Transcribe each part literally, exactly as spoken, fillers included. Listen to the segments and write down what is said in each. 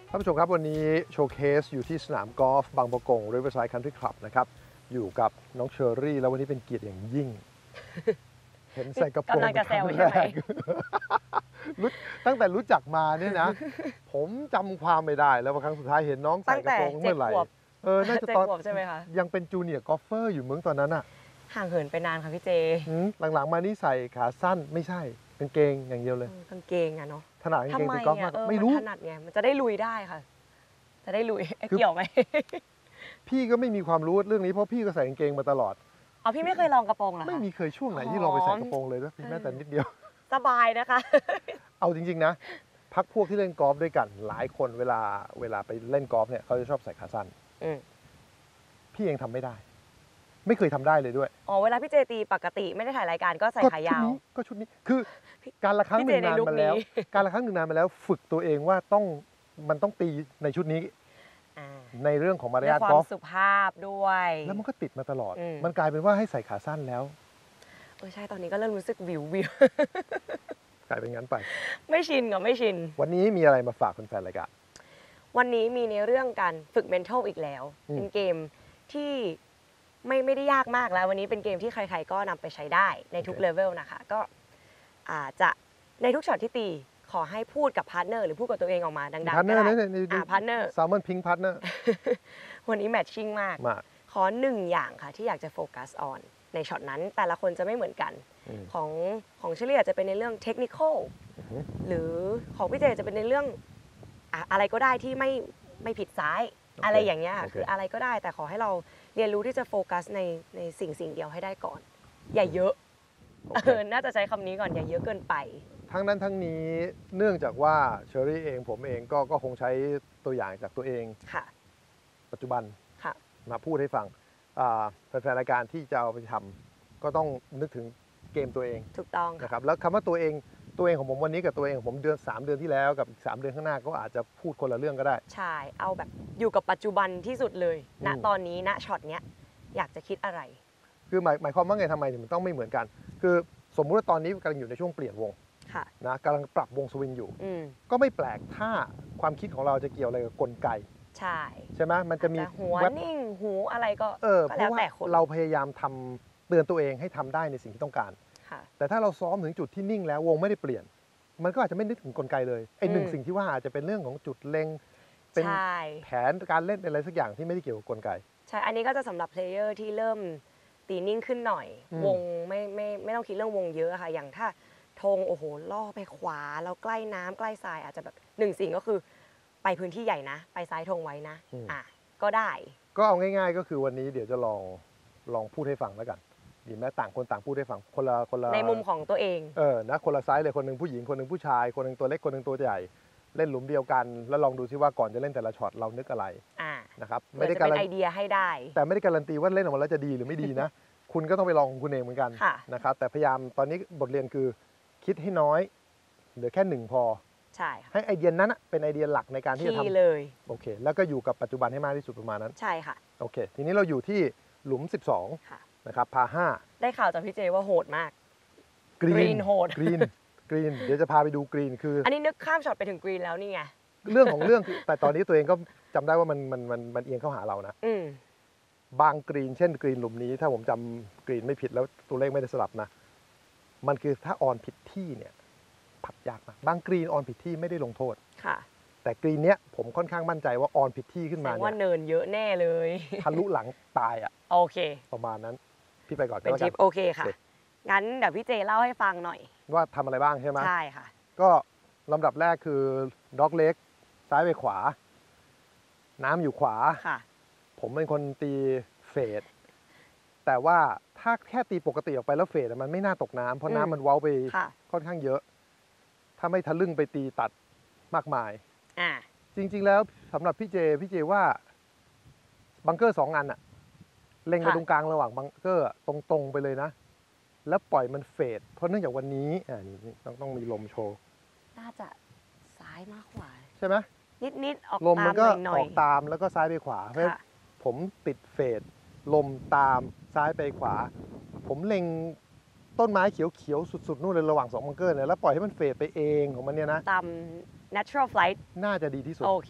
ท่านผู้ชมครับวันนี้โชว์เคสอยู่ที่สนามกอล์ฟบางประกง Riverside Country Club นะครับอยู่กับน้องเชอรี่แล้ววันนี้เป็นเกียรติอย่างยิ่ง เห็นใส่กระโปรงเป็นครั้งแรก ตั้งแต่รู้จักมาเนี่ยนะ ผมจำความไม่ได้แล้วว่าครั้งสุดท้ายเห็นน้องใส่กระโปรงเมื่อไหร่เออน่าจะตอนใช่ไหมคะยังเป็นจูเนียร์กอล์ฟเฟอร์อยู่มึงตอนนั้นอะห่างเหินไปนานค่ะพี่เจหลังๆมานี่ใส่ขาสั้นไม่ใช่กางเกงอย่างเดียวเลยกางเกงอะเนาะถนัดกางเกงตีกอล์ฟมากไม่รู้ถนัดไงมันจะได้ลุยได้ค่ะจะได้ลุยเกี่ยวไหมพี่ก็ไม่มีความรู้เรื่องนี้เพราะพี่ก็ใส่กางเกงมาตลอดอ๋อพี่ไม่เคยลองกระโปรงเหรอไม่มีเคยช่วงไหนที่ลองไปใส่กระโปรงเลยนะแม้แต่นิดเดียวสบายนะคะเอาจริงๆนะพักพวกที่เล่นกอล์ฟด้วยกันหลายคนเวลาเวลาไปเล่นกอล์ฟเนี่ยเขาจะชอบใส่ขาสั้นพี่เองทำไม่ได้ไม่เคยทำได้เลยด้วยอ๋อเวลาพี่เจตีปกติไม่ได้ถ่ายรายการก็ใส่ขายาวก็ชุดนี้คือการละครั้งหนึ่งนานมาแล้วการละครั้งหนึ่งนานมาแล้วฝึกตัวเองว่าต้องมันต้องตีในชุดนี้ในเรื่องของมารยาทกอล์ฟสุภาพด้วยแล้วมันก็ติดมาตลอดมันกลายเป็นว่าให้ใส่ขาสั้นแล้วเออใช่ตอนนี้ก็เริ่มรู้สึกวิววิวกลายเป็นงั้นไปไม่ชินกับไม่ชินวันนี้มีอะไรมาฝากแฟนๆรายการวันนี้มีในเรื่องการฝึก mental อีกแล้วเป็นเกมที่ไม่ไม่ได้ยากมากแล้ววันนี้เป็นเกมที่ใครๆก็นำไปใช้ได้ในทุกเลเวลนะคะก็อาจจะในทุกช็อตที่ตีขอให้พูดกับพาร์ทเนอร์หรือพูดกับตัวเองออกมาดังๆก็ได้อ่าพาร์ทเนอร์แซลมอนพิงค์พาร์ทเนอร์วันนี้แมทชิ่งมากขอหนึ่งอย่างค่ะที่อยากจะโฟกัสออนในช็อตนั้นแต่ละคนจะไม่เหมือนกันของของเชลี่อาจจะเป็นในเรื่องเทคนิคอลหรือของพี่เจจะเป็นในเรื่องอะไรก็ได้ที่ไม่ไม่ผิดซ้ายอะไรอย่างเงี้ยคืออะไรก็ได้แต่ขอให้เราเรียนรู้ที่จะโฟกัสในในสิ่งสิ่งเดียวให้ได้ก่อนอย่าเยอะเออน่าจะใช้คำนี้ก่อนอย่าเยอะเกินไปทั้งนั้นทั้งนี้เนื่องจากว่าเชอรี่เองผมเองก็ก็คงใช้ตัวอย่างจากตัวเองปัจจุบันมาพูดให้ฟังแฟนๆรายการที่จะเอาไปทำก็ต้องนึกถึงเกมตัวเองถูกต้องนะครับแล้วคำว่าตัวเองตัวเองของผมวันนี้กับตัวเองของผมเดือนสามเดือนที่แล้วกับอีกสามเดือนข้างหน้าก็อาจจะพูดคนละเรื่องก็ได้ใช่เอาแบบอยู่กับปัจจุบันที่สุดเลยณตอนนี้ณช็อตเนี้ยอยากจะคิดอะไรคือหมายหมายความว่าไงทำไมถึงต้องไม่เหมือนกันคือสมมุติว่าตอนนี้กำลังอยู่ในช่วงเปลี่ยนวงนะกำลังปรับวงสวิงอยู่ก็ไม่แปลกถ้าความคิดของเราจะเกี่ยวอะไรกับกลไกใช่ใช่ไหมมันจะมีหัวนิ่งหูอะไรก็เออเพราะว่าเราพยายามทำเตือนตัวเองให้ทำได้ในสิ่งที่ต้องการแต่ถ้าเราซ้อมถึงจุดที่นิ่งแล้ววงไม่ได้เปลี่ยนมันก็อาจจะไม่นึกถึงกลไกเลยไอ้หนึ่งสิ่งที่ว่าอาจจะเป็นเรื่องของจุดเล็งเป็นแผนการเล่นอะไรสักอย่างที่ไม่ได้เกี่ยวกับกลไกใช่อันนี้ก็จะสำหรับเพลเยอร์ที่เริ่มตีนิ่งขึ้นหน่อยวงไม่ไม่ไม่ต้องคิดเรื่องวงเยอะค่ะอย่างถ้าธงโอ้โหล่อไปขวาแล้วใกล้น้ำใกล้ทรายอาจจะแบบหนึ่งสิ่งก็คือไปพื้นที่ใหญ่นะไปซ้ายธงไว้นะอ่ะก็ได้ก็เอาง่ายๆก็คือวันนี้เดี๋ยวจะลองลองพูดให้ฟังแล้วกันดีไหมต่างคนต่างพูดให้ฟังคนละคนละในมุมของตัวเองเออนะคนละไซส์เลยคนหนึ่งผู้หญิงคนหนึ่งผู้ชายคนหนึ่งตัวเล็กคนหนึ่งตัวใหญ่เล่นหลุมเดียวกันแล้วลองดูซิว่าก่อนจะเล่นแต่ละช็อตเรานึกอะไรนะครับไม่ได้การันตีไอเดียให้ได้แต่ไม่ได้การันตีว่าเล่นออกมาแล้วจะดีหรือไม่ดีนะคุณก็ต้องไปลองของคุณเองเหมือนกันนะครับแต่พยายามตอนนี้บทเรียนคือคิดให้น้อยเหลือแค่หนึ่งพอใช่ให้ไอเดียนั้นเป็นไอเดียหลักในการที่จะทำเลยโอเคแล้วก็อยู่กับปัจจุบันให้มากที่สุดประมาณนั้นใช่ค่ะโอเคทีนี้เราอยู่ที่หลุมสิบสองนะครับพาห้าได้ข่าวจากพี่เจว่าโหดมากกรีนโหดกรีนกรีนเดี๋ยวจะพาไปดูกรีนคืออันนี้นึกข้ามช็อตไปถึงกรีนแล้วนี่ไงเรื่องของเรื่องคือแต่ตอนนี้ตัวเองก็จำได้ว่ามันมันมันมันเอียงเข้าหาเรานะบางกรีนเช่นกรีนหลุมนี้ถ้าผมจำกรีนไม่ผิดแล้วตัวเลขไม่ได้สลับนะมันคือถ้าออนผิดที่เนี่ยผัดยากมากบางกรีนออนผิดที่ไม่ได้ลงโทษค่ะแต่กรีนเนี้ยผมค่อนข้างมั่นใจว่าออนผิดที่ขึ้นมาเนี่ยว่าเนินเยอะแน่เลยทะลุหลังตายอ่ะโอเคประมาณนั้นพี่ไปก่อนเป็นทริปโอเคค่ะงั้นเดี๋ยวพี่เจเล่าให้ฟังหน่อยว่าทำอะไรบ้างใช่ไหมใช่ค่ะก็ลำดับแรกคือด็อกเล็กซ้ายไปขวาน้ำอยู่ขวาค่ะผมเป็นคนตีเฟดแต่ว่าถ้าแค่ตีปกติออกไปแล้วเฟดมันไม่น่าตกน้ำเพราะน้ำมันเว้าไปค่อนข้างเยอะถ้าไม่ทะลึ่งไปตีตัดมากมายจริงๆแล้วสำหรับพี่เจพี่เจว่าบังเกอร์สองอันอะเล็งไปตรงกลางระหว่างบังเกอร์ตรงๆไปเลยนะแล้วปล่อยมันเฟดเพราะเนื่องจากวันนี้อ่านี่ต้องต้องมีลมโชว์น่าจะซ้ายมากกว่าใช่ไหมนิดๆออกลมมันก็ออกตามแล้วก็ซ้ายไปขวาเพราะผมติดเฟดลมตามซ้ายไปขวาผมเล็งต้นไม้เขียวๆสุดๆนู่นเลยระหว่างสองบังเกอร์เนี่ยแล้วปล่อยให้มันเฟดไปเองของมันเนี่ยนะตาม natural flight น่าจะดีที่สุดโอเค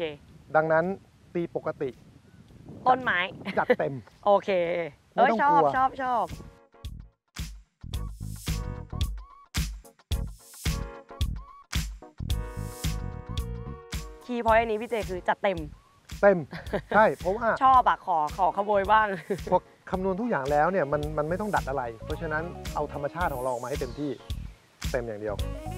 ดังนั้นตีปกติต้นไม้จัดเต็มโอเคเอ้ยชอบชอบชอบคีย์พอยต์อันนี้พี่เจคือจัดเต็มเต็มใช่เพราะว่าชอบอะขอขอขโมยบ้างพอคำนวณทุกอย่างแล้วเนี่ยมันมันไม่ต้องดัดอะไรเพราะฉะนั้นเอาธรรมชาติของเราออกมาให้เต็มที่เต็มอย่างเดียว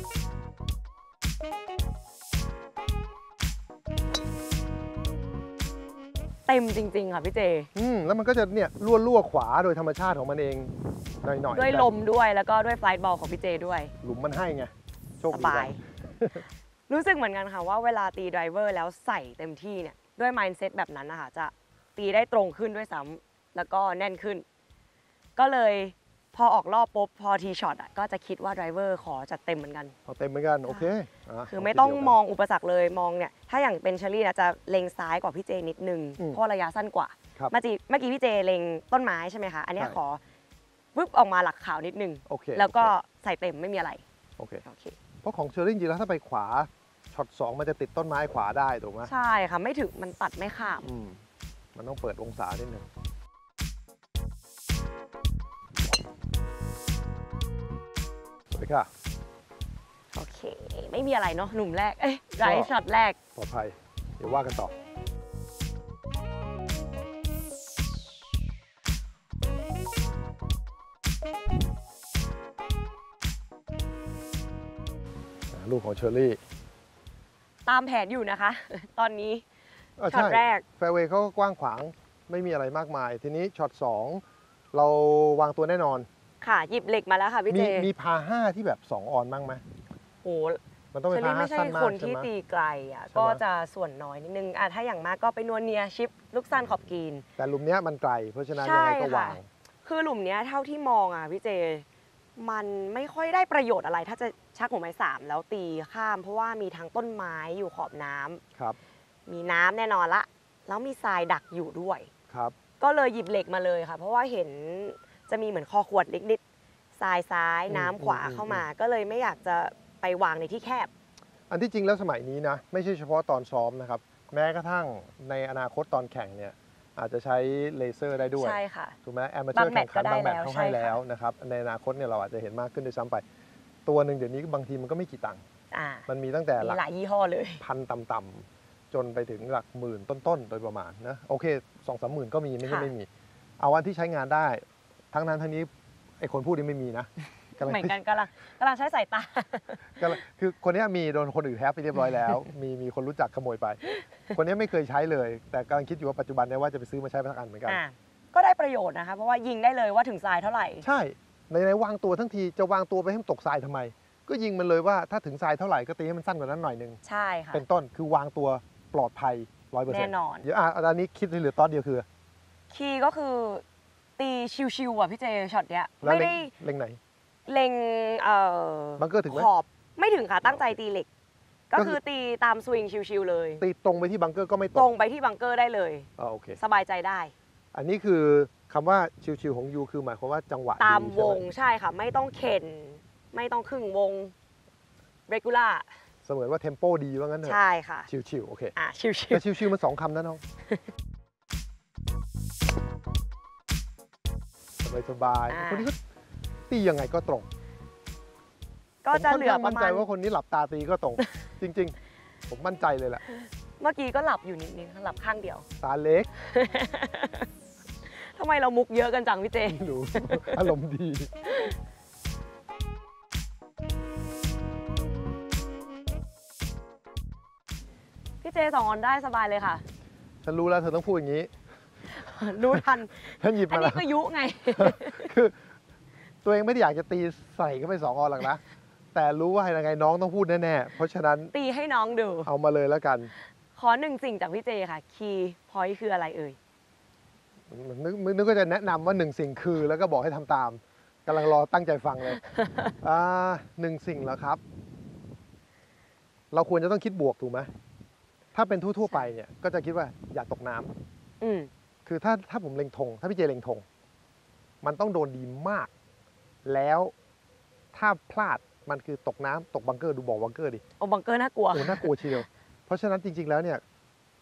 เต็มจริงๆค่ะพี่เจอืมแล้วมันก็จะเนี่ยลั่วลั่วขวาโดยธรรมชาติของมันเองหน่อยๆด้วยลมด้วยแล้วก็ด้วยไฟล์บอลของพี่เจด้วยหลุมมันให้ไงโชคดีสบายรู้สึกเหมือนกันค่ะว่าเวลาตีไดรเวอร์แล้วใส่เต็มที่เนี่ยด้วย mindset แบบนั้นนะคะจะตีได้ตรงขึ้นด้วยซ้ำแล้วก็แน่นขึ้นก็เลยพอออกรอบปุ๊บพอทีช็อตอ่ะก็จะคิดว่าไดรเวอร์ขอจัดเต็มเหมือนกันพอเต็มเหมือนกันโอเคคือไม่ต้องมองอุปสรรคเลยมองเนี่ยถ้าอย่างเป็นเชอรี่นะจะเล็งซ้ายกว่าพี่เจนิดนึงเพราะระยะสั้นกว่าเมื่อกี้เมื่อกี้พี่เจเล็งต้นไม้ใช่ไหมคะอันนี้ขอปึ๊บออกมาหลักขาวนิดนึงแล้วก็ใส่เต็มไม่มีอะไรโอเคเพราะของเชอรี่จริงแล้วถ้าไปขวาช็อตสองมันจะติดต้นไม้ขวาได้ถูกไหมใช่ค่ะไม่ถึงมันตัดไม่ข้ามมันต้องเปิดองศานิดนึงสวัสดีค่ะโอเคไม่มีอะไรเนาะหนุ่มแรกเอ้ยไรช็อตแรกปลอดภัยเดี๋ยวว่ากันต่อลูกของเชอรี่ตามแผนอยู่นะคะตอนนี้ช็อตแรกแฟร์เวย์เขาก็กว้างขวางไม่มีอะไรมากมายทีนี้ช็อตสองเราวางตัวแน่นอนค่ะหยิบเหล็กมาแล้วค่ะพี่เจมีพาห้าที่แบบสองออนบ้างไหมโอ้มันต้องเป็นพาห้าสั้นมากใช่ไหมคนที่ตีไกลอ่ะก็จะส่วนน้อยนิดนึงอ่ะถ้าอย่างมากก็ไปนวลเนียชิปลูกสั้นขอบกรีนแต่หลุมเนี้ยมันไกลเพราะฉะนั้นยังไงก็วางคือหลุมเนี้ยเท่าที่มองอ่ะพี่เจมันไม่ค่อยได้ประโยชน์อะไรถ้าจะชักหัวไม้สามแล้วตีข้ามเพราะว่ามีทั้งต้นไม้อยู่ขอบน้ำครับมีน้ำแน่นอนละแล้วมีทรายดักอยู่ด้วยครับก็เลยหยิบเหล็กมาเลยค่ะเพราะว่าเห็นจะมีเหมือนคอขวดเล็กนิดทรายซ้ายน้ำขวาเข้ามาก็เลยไม่อยากจะไปวางในที่แคบอันที่จริงแล้วสมัยนี้นะไม่ใช่เฉพาะตอนซ้อมนะครับแม้กระทั่งในอนาคตตอนแข่งเนี่ยอาจจะใช้เลเซอร์ได้ด้วยใช่ค่ะถูกไหมแอมเมอร์เจอร์แข่งขันบางแมตช์เขาให้แล้วนะครับในอนาคตเนี่ยเราอาจจะเห็นมากขึ้นด้วยซ้ำไปตัวหนึ่งเดี๋ยวนี้บางทีมันก็ไม่กี่ตังค์มันมีตั้งแต่หลักยี่ห้อเลยพันต่ำๆจนไปถึงหลักหมื่นต้นๆโดยประมาณนะโอเคสองสามหมื่นก็มีไม่ใช่ไม่มีเอาวันที่ใช้งานได้ทั้งนั้นทั้งนี้ไอ้คนพูดนี่ไม่มีนะเหมือนกันกำลังกำลังใช้สายตาคือคนนี้มีโดนคนอื่นแฮปไปเรียบร้อยแล้วมีมีคนรู้จักขโมยไปคนนี้ไม่เคยใช้เลยแต่กำลังคิดอยู่ว่าปัจจุบันเนี่ยว่าจะไปซื้อมาใช้สักอันเหมือนกันก็ได้ประโยชน์นะคะเพราะว่ายิงได้เลยว่าถึงทรายเท่าไหร่ใช่ในในวางตัวทั้งทีจะวางตัวไปให้มันตกทรายทำไมก็ยิงมันเลยว่าถ้าถึงทรายเท่าไหร่ก็ตีให้มันสั้นกว่านั้นหน่อยนึงใช่ค่ะเป็นต้นคือวางตัวปลอดภัยร้อยเปอร์เซ็นต์แน่นอนเดี๋ยวอ่ะอันนี้คิดเหลือตอนเดียวคือคีย์ก็คือตีชิวๆอ่ะพี่เจช็อตเนี้ยไม่ได้เล็งไหนเล็งเอ่อบังเกอร์ถึงไหมขอบไม่ถึงค่ะตั้งใจตีเหล็กก็คือตีตามสวิงชิวๆเลยตีตรงไปที่บังเกอร์ก็ไม่ตรงตรงไปที่บังเกอร์ได้เลยอ๋อโอเคสบายใจได้อันนี้คือคำว่าชิวๆของยูคือหมายความว่าจังหวะตามวงใช่ค่ะไม่ต้องเข็นไม่ต้องครึ่งวง regular เสมือนว่าเทมโปดีว่างั้นเถอะใช่ค่ะชิวๆโอเคอ่ะชิวๆแต่ชิวๆมันสองคำนะน้องสบายๆคนนี้ก็ตียังไงก็ตรงก็จะเหลือประมาณมั่นใจว่าคนนี้หลับตาตีก็ตรงจริงๆผมมั่นใจเลยแหละเมื่อกี้ก็หลับอยู่นิดนึงหลับข้างเดียวตาเล็กทำไมเรามุกเยอะกันจังพี่เจดูอารมณ์ดีพี่เจสองออนได้สบายเลยค่ะฉันรู้แล้วเธอต้องพูดอย่างนี้รู้ทันท่านหยิบมาอันนี้ก็ยุไงคือตัวเองไม่ได้อยากจะตีใส่ก็ไปสองออนหรอกนะแต่รู้ว่ายังไงน้องต้องพูดแน่ๆเพราะฉะนั้นตีให้น้องดูเอามาเลยแล้วกันขอหนึ่งสิ่งจากพี่เจค่ะคีย์พอยต์คืออะไรเอ่ยนึกนึกก็จะแนะนำว่าหนึ่งสิ่งคือแล้วก็บอกให้ทำตามกำลังรอตั้งใจฟังเลยอ่าหนึ่งสิ่งแล้วครับเราควรจะต้องคิดบวกถูกไหมถ้าเป็นทั่วๆไปเนี่ยก็จะคิดว่าอย่าตกน้ำอืมคือถ้าถ้าผมเล็งธงถ้าพี่เจเล็งธงมันต้องโดนดีมากแล้วถ้าพลาดมันคือตกน้ำตกบังเกอร์ดูบอกบังเกอร์ดิโอ้บังเกอร์น่ากลัวโอ้น่ากลัวเชียวเพราะฉะนั้นจริงๆแล้วเนี่ยท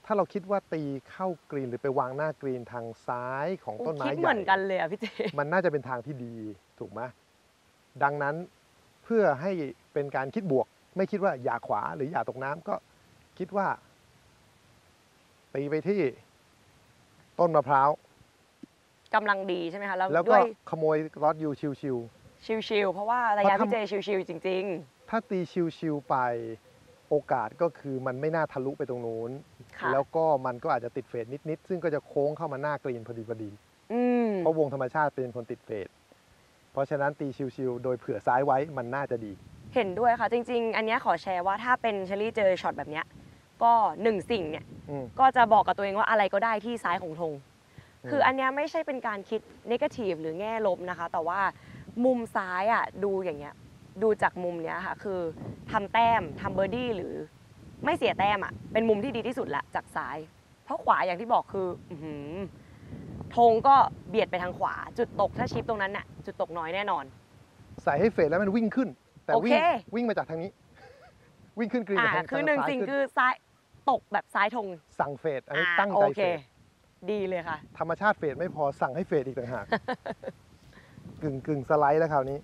ถ้าเราคิดว่าตีเข้ากรีนหรือไปวางหน้ากรีนทางซ้ายของต้นไม้ใหญ่คิดเหมือนกันเลยอ่ะพี่เจมันน่าจะเป็นทางที่ดีถูกไหมดังนั้นเพื่อให้เป็นการคิดบวกไม่คิดว่าอย่าขวาหรืออย่าตกน้ำก็คิดว่าตีไปที่ต้นมะพร้าวกำลังดีใช่ไหมคะแล้วก็ขโมยรอดยูชิวชิวชิวๆเพราะว่าระยะพี่เจชิวๆจริงๆถ้าตีชิวๆไปโอกาสก็คือมันไม่น่าทะลุไปตรงนู้นแล้วก็มันก็อาจจะติดเฟดนิดๆซึ่งก็จะโค้งเข้ามาหน้ากรีนพอดีพอดีเพราะวงธรรมชาติเป็นคนติดเฟดเพราะฉะนั้นตีชิวๆโดยเผื่อซ้ายไว้มันน่าจะดีเห็นด้วยค่ะจริงๆอันนี้ขอแชร์ว่าถ้าเป็นเชอรี่เจอช็อตแบบนี้ก็หนึ่งสิ่งเนี่ยก็จะบอกกับตัวเองว่าอะไรก็ได้ที่ซ้ายของธงคืออันนี้ไม่ใช่เป็นการคิดเนกาทีฟหรือแง่ลบนะคะแต่ว่ามุมซ้ายอ่ะดูอย่างเงี้ยดูจากมุมเนี้ยค่ะคือทำแต้มทำเบอร์ดี้หรือไม่เสียแต้มอ่ะเป็นมุมที่ดีที่สุดละจากซ้ายเพราะขวาอย่างที่บอกคือธงก็เบียดไปทางขวาจุดตกถ้าชิปตรงนั้นน่ะจุดตกน้อยแน่นอนใส่ให้เฟดแล้วมันวิ่งขึ้นแต่วิ่งวิ่งมาจากทางนี้วิ่งขึ้นกรีนอ่าคือหนึ่งสิ่งคือซ้ายตกแบบซ้ายธงสั่งเฟดอันนี้ตั้งใจเฟดดีเลยค่ะธรรมชาติเฟดไม่พอสั่งให้เฟดอีกต่างหากกึ่งกึ่งสไลด์แล้วคราวนี้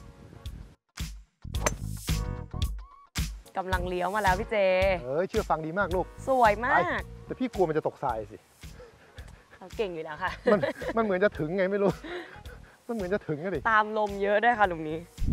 กำลังเลี้ยวมาแล้วพี่เจเออเชื่อฟังดีมากลูกสวยมากแต่พี่กลัวมันจะตกทรายสิเราเก่งอยู่แล้วค่ะมันมันเหมือนจะถึงไงไม่รู้มันเหมือนจะถึงอะดิตามลมเยอะด้วยค่ะหลุมนี้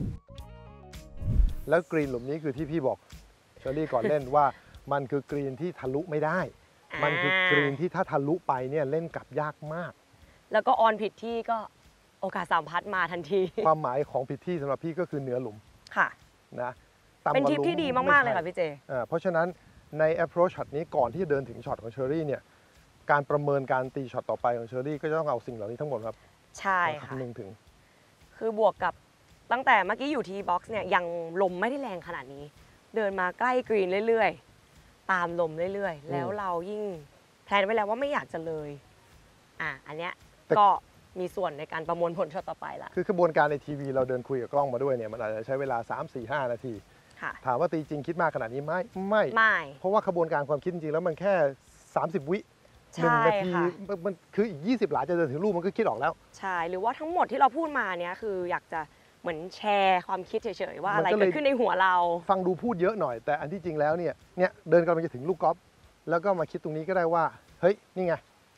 แล้วกรีนหลุมนี้คือที่พี่บอกเชอรี่ก่อนเล่นว่ามันคือกรีนที่ทะลุไม่ได้มันคือกรีนที่ถ้าทะลุไปเนี่ยเล่นกลับยากมากแล้วก็ออนผิดที่ก็โอกาสสามพัดมาทันทีความหมายของผิดที่สำหรับพี่ก็คือเหนือหลุมค่ะนะเป็นทิปที่ดีมากๆเลยค่ะพี่เจเพราะฉะนั้นใน approach ช็อตนี้ก่อนที่จะเดินถึงช็อตของเชอรี่เนี่ยการประเมินการตีช็อตต่อไปของเชอรี่ก็จะต้องเอาสิ่งเหล่านี้ทั้งหมดครับใช่ค่ะคำนึงถึงคือบวกกับตั้งแต่เมื่อกี้อยู่ทีบ็อกซ์เนี่ยยังลมไม่ได้แรงขนาดนี้เดินมาใกล้กรีนเรื่อยๆตามลมเรื่อยๆแล้วเรายิ่งแพลนไว้แล้วว่าไม่อยากจะเลยอ่ะอันเนี้ยก็มีส่วนในการประมวลผลช็อตต่อไปละคือกระบวนการในทีวีเราเดินคุยกับกล้องมาด้วยเนี่ยมันอาจจะใช้เวลา สาม สี่ ห้า นาทีถามว่าตีจริงคิดมากขนาดนี้ไหมไม่ไม่เพราะว่ากระบวนการความคิดจริงๆแล้วมันแค่สามสิบวิหนึ่งนาทีมันคืออีกยี่สิบหลาจะเดินถึงลูกมันก็คิดออกแล้วใช่หรือว่าทั้งหมดที่เราพูดมาเนี่ยคืออยากจะเหมือนแชร์ความคิดเฉยๆว่าอะไรเกิดขึ้นในหัวเราฟังดูพูดเยอะหน่อยแต่อันที่จริงแล้วเนี่ยเนี่ยเดินกำลังจะถึงลูกกอล์ฟแล้วก็มาคิดตรงนี้ก็ได้ว่าเฮ้ยนี่ไง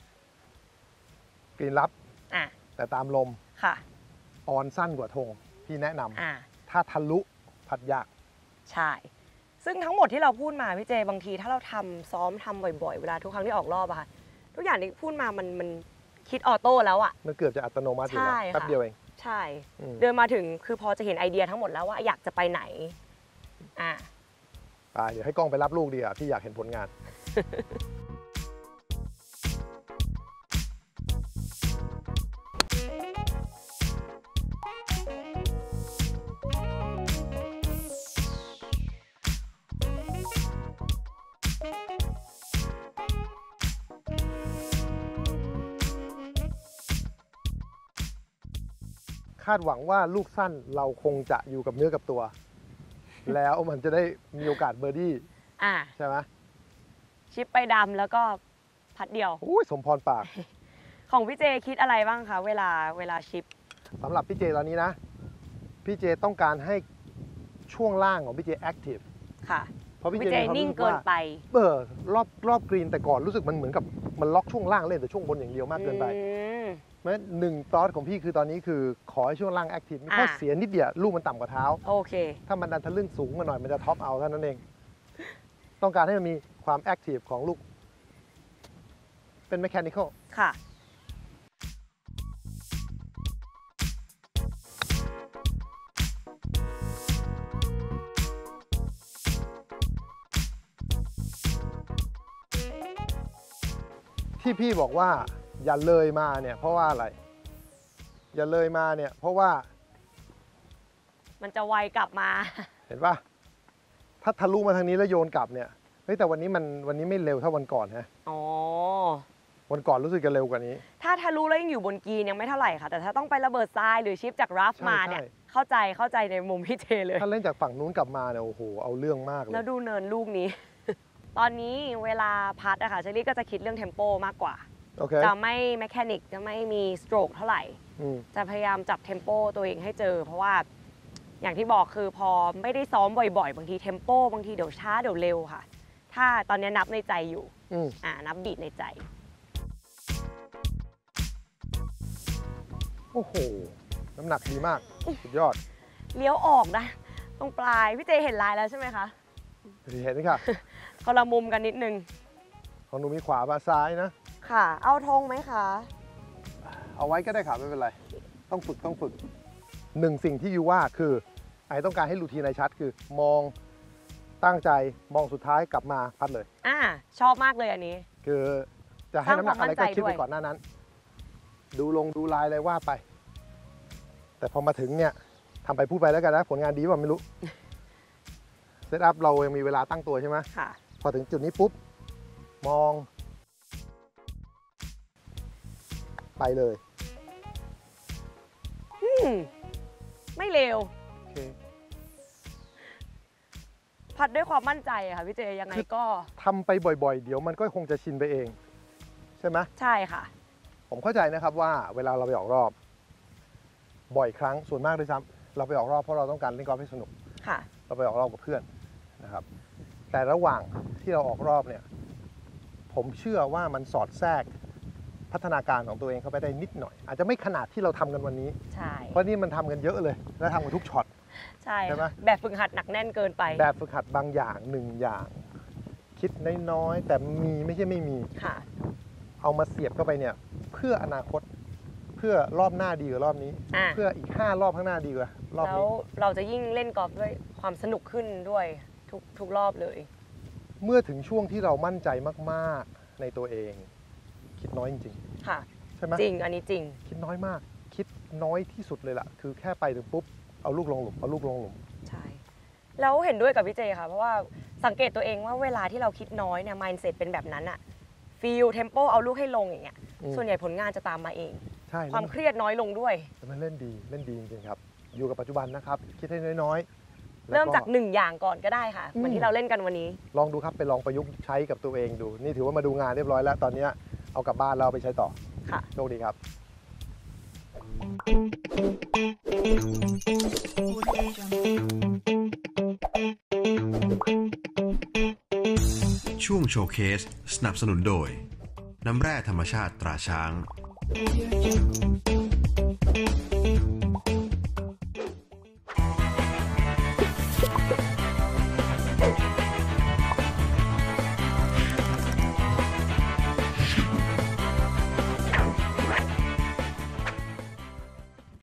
กรีนรับแต่ตามลมค่ะออนสั้นกว่าธงพี่แนะนำถ้าทะลุพัดยากใช่ซึ่งทั้งหมดที่เราพูดมาพี่เจบางทีถ้าเราทำซ้อมทำบ่อยๆเวลาทุกครั้งที่ออกรอบอะค่ะทุกอย่างที่พูดมามันมันคิดออโต้แล้วอะมันเกือบจะอัตโนมัติอยู่แล้วแป๊บเดียวเองใช่เดินมาถึงคือพอจะเห็นไอเดียทั้งหมดแล้วว่าอยากจะไปไหนอ่าเดี๋ยวให้กล้องไปรับลูกดีอ่ะพี่อยากเห็นผลงานคาดหวังว่าลูกสั้นเราคงจะอยู่กับเนื้อกับตัว แล้วมันจะได้มีโอกาสเบอร์ดี้ใช่ไหมชิปไปดำแล้วก็พัดเดียวอุ้ยสมพรปากของพี่เจคิดอะไรบ้างคะเวลาเวลาชิปสำหรับพี่เจตอนนี้นะพี่เจต้องการให้ช่วงล่างของพี่เจแอคทีฟค่ะเพราะพี่เจนิ่งเกินไปเออรอบรอบกรีนแต่ก่อนรู้สึกมันเหมือนกับมันล็อกช่วงล่างเล่นแต่ช่วงบนอย่างเดียวมากเกินไปเพราะหนึ่งตอสของพี่คือตอนนี้คือขอให้ช่วงล่างแอคทีฟมีข้อเสียนิดเดียวลูกมันต่ำกว่าเท้าโอเคถ้ามันดันทะลึ่งสูงมาหน่อยมันจะท็อปเอาเท่านั้นเองต้องการให้มันมีความแอคทีฟของลูกเป็นแมคานิคอลค่ะที่พี่บอกว่าอย่าเลยมาเนี่ยเพราะว่าอะไรอย่าเลยมาเนี่ยเพราะว่ามันจะไวกลับมาเห็นป่ะถ้าทะลุมาทางนี้แล้วโยนกลับเนี่ยเฮ้ยแต่วันนี้มันวันนี้ไม่เร็วเท่าวันก่อนฮะอ๋อวันก่อนรู้สึกจะเร็วกว่านี้ถ้าทะลุแล้วยังอยู่บนกรีนยังไม่เท่าไหร่ค่ะแต่ถ้าต้องไประเบิดทรายหรือชิปจากรัฟมาเนี่ยเข้าใจเข้าใจในมุมพี่เจเลยถ้าเล่นจากฝั่งนู้นกลับมาเนี่ยโอ้โหเอาเรื่องมากเลยแล้วดูเนินลูกนี้ตอนนี้เวลาพัดอะค่ะเชอรี่ก็จะคิดเรื่องเทมโปมากกว่า okay. จะไม่แมคานิกจะไม่มีสโตรกเท่าไหร่จะพยายามจับเทมโปตัวเองให้เจอเพราะว่าอย่างที่บอกคือพอไม่ได้ซ้อมบ่อยๆบางทีเทมโปบางทีเดี๋ยวช้าเดี๋ยวเร็วค่ะถ้าตอนนี้นับในใจอยู่อ่านับบีทในใจโอ้โหน้ำหนักดีมากสุดยอดเลี้ยวออกนะตรงปลายพี่เจเห็นลายแล้วใช่ไหมคะเห็นค่ะคนละมุมกันนิดนึงของหนูมีขวามาซ้ายนะค่ะเอาธงไหมคะเอาไว้ก็ได้ค่ะไม่เป็นไรต้องฝึกต้องฝึกหนึ่งสิ่งที่ยูว่าคือไอต้องการให้รูทีนในชัดคือมองตั้งใจมองสุดท้ายกลับมาพัดเลยอ่าชอบมากเลยอันนี้คือจะให้น้ำหนักอะไรก็คิดไปก่อนหน้านั้นดูลงดูลายอะไรว่าไปแต่พอมาถึงเนี่ยทำไปพูดไปแล้วกันนะผลงานดีว่าไม่รู้เซตอัพเรายังมีเวลาตั้งตัวใช่ไหมค่ะพอถึงจุดนี้ปุ๊บมองไปเลยอืมไม่เร็วโอเคพัดด้วยความมั่นใจค่ะพี่เจยังไงก็ทำไปบ่อยๆเดี๋ยวมันก็คงจะชินไปเองใช่ไหมใช่ค่ะผมเข้าใจนะครับว่าเวลาเราไปออกรอบบ่อยครั้งส่วนมากด้วยซ้ำเราไปออกรอบเพราะเราต้องการเล่นกอล์ฟให้สนุกค่ะเราไปออกรอบกับเพื่อนนะครับแต่ระหว่างที่เราออกรอบเนี่ยผมเชื่อว่ามันสอดแทรกพัฒนาการของตัวเองเข้าไปได้นิดหน่อยอาจจะไม่ขนาดที่เราทำกันวันนี้ใช่เพราะนี่มันทำกันเยอะเลยและทำกันทุกช็อตใช่ไหมแบบฝึกหัดหนักแน่นเกินไปแบบฝึกหัดบางอย่างหนึ่งอย่างคิดน้อยๆแต่มีไม่ใช่ไม่มีค่ะเอามาเสียบเข้าไปเนี่ยเพื่ออนาคตเพื่อรอบหน้าดีกว่ารอบนี้เพื่ออีกห้ารอบข้างหน้าดีกว่ารอบนี้แล้วเราจะยิ่งเล่นกอล์ฟด้วยความสนุกขึ้นด้วยทุกทุกรอบเลยเมื่อถึงช่วงที่เรามั่นใจมากๆในตัวเองคิดน้อยจริงๆค่ะใช่ไหมจริงอันนี้จริงคิดน้อยมากคิดน้อยที่สุดเลยล่ะคือแค่ไปถึงปุ๊บเอาลูกลงหลุมเอาลูกลงหลุมใช่แล้วเห็นด้วยกับพี่เจค่ะเพราะว่าสังเกตตัวเองว่าเวลาที่เราคิดน้อยเนี่ย mindset เป็นแบบนั้นอะฟีลเทมโปเอาลูกให้ลงอย่างเงี้ยส่วนใหญ่ผลงานจะตามมาเองใช่ความเครียดน้อยลงด้วยแต่มันเล่นดีเล่นดีจริงๆครับอยู่กับปัจจุบันนะครับคิดให้น้อยๆเริ่มจากหนึ่งอย่างก่อนก็ได้ค่ะเหมือนที่เราเล่นกันวันนี้ลองดูครับไปลองประยุกต์ใช้กับตัวเองดูนี่ถือว่ามาดูงานเรียบร้อยแล้วตอนนี้เอากลับบ้านเราไปใช้ต่อค่ะโชคดีครับช่วงโชว์เคสสนับสนุนโดยน้ำแร่ธรรมชาติตราช้าง